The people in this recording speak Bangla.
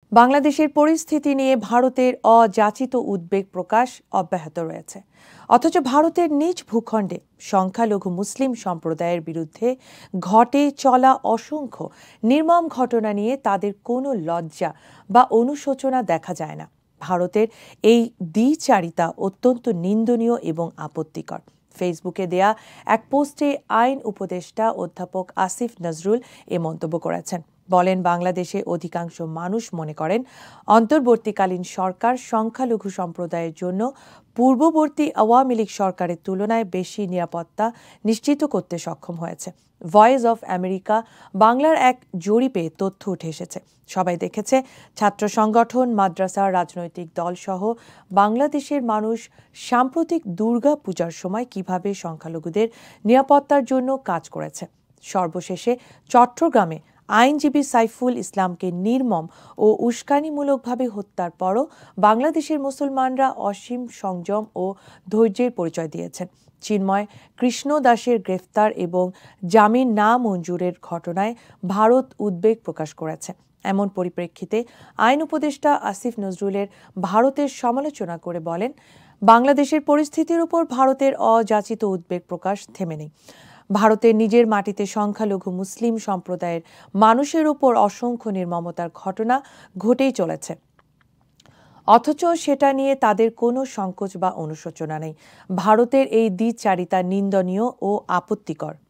বাংলাদেশের পরিস্থিতি নিয়ে ভারতের অযাচিত উদ্বেগ প্রকাশ অব্যাহত রয়েছে। অথচ ভারতের নিজ ভূখণ্ডে সংখ্যালঘু মুসলিম সম্প্রদায়ের বিরুদ্ধে ঘটে চলা অসংখ্য নির্মম ঘটনা নিয়ে তাদের কোনো লজ্জা বা অনুশোচনা দেখা যায় না। ভারতের এই দ্বিচারিতা অত্যন্ত নিন্দনীয় এবং আপত্তিকর। ফেসবুকে দেয়া এক পোস্টে আইন উপদেষ্টা অধ্যাপক আসিফ নজরুল এ মন্তব্য করেছেন। বলেন, বাংলাদেশে অধিকাংশ মানুষ মনে করেন অন্তর্বর্তীকালীন সরকার সংখ্যালঘু সম্প্রদায়ের জন্য পূর্ববর্তী আওয়ামী লীগ সরকারের তুলনায় বেশি নিরাপত্তা নিশ্চিত করতে সক্ষম হয়েছে। ভয়েস অফ আমেরিকা বাংলার এক জরিপে তথ্য উঠে এসেছে। সবাই দেখেছে, ছাত্র সংগঠন, মাদ্রাসা, রাজনৈতিক দল সহ বাংলাদেশের মানুষ সাম্প্রতিক দুর্গা পূজার সময় কিভাবে সংখ্যালঘুদের নিরাপত্তার জন্য কাজ করেছে। সর্বশেষে চট্টগ্রামে আইনজীবী সাইফুল ইসলামকে নির্মম ও উস্কানিমূলকভাবে হত্যার পরও বাংলাদেশের মুসলমানরা অসীম সংযম ও ধৈর্যের পরিচয় দিয়েছেন। চিন্ময় কৃষ্ণ দাসের গ্রেফতার এবং জামিন না মঞ্জুরের ঘটনায় ভারত উদ্বেগ প্রকাশ করেছে। এমন পরিপ্রেক্ষিতে আইন উপদেষ্টা আসিফ নজরুলের ভারতের সমালোচনা করে বলেন, বাংলাদেশের পরিস্থিতির উপর ভারতের অযাচিত উদ্বেগ প্রকাশ থেমে নেই। ভারতের নিজের মাটিতে সংখ্যালঘু মুসলিম সম্প্রদায়ের মানুষের উপর অসংখ্য নির্মমতার ঘটনা ঘটেই চলেছে, অথচ সেটা নিয়ে তাদের কোনো সংকোচ বা অনুশোচনা নেই। ভারতের এই দ্বিচারিতা নিন্দনীয় ও আপত্তিকর।